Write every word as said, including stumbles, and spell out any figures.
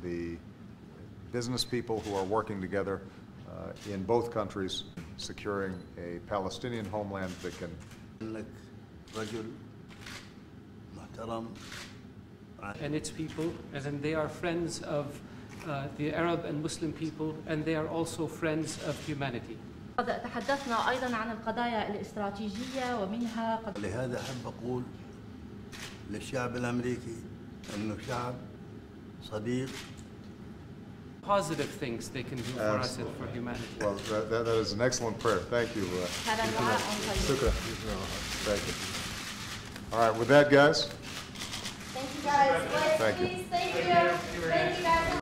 the business people who are working together uh, in both countries, securing a Palestinian homeland that can. And its people, and then they are friends of uh, the Arab and Muslim people, and they are also friends of humanity. تحدثنا أيضا عن القضايا الاستراتيجية ومنها قضايا. لهذا أحب أقول للشعب الأمريكي أنه شعب صديق. Positive things they can do for us and for humanity. Well, that, that, that is an excellent prayer. Thank you. Uh, Thank you. All right, with that, guys. Thank you, guys. Thank you. Thank you. Thank you, guys.